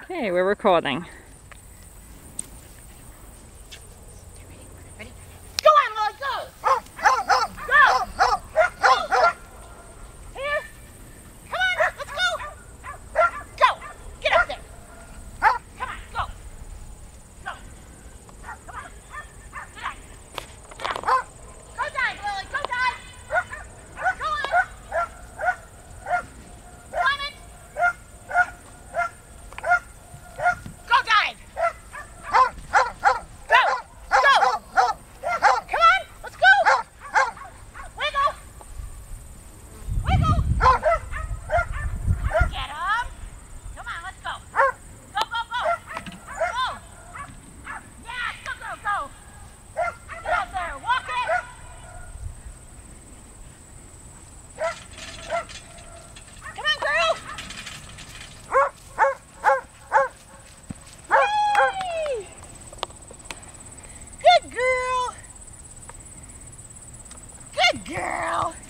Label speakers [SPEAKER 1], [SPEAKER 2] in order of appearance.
[SPEAKER 1] Okay, we're recording.
[SPEAKER 2] Ready? Go on, Lily, go! Go! Go! Here! Come on, let's go! Go! Get up there! Come on, go! Go! Come on! Get up! Get up! Go dive, Lily, go dive! Go on! Climb it! Go dive! Good girl!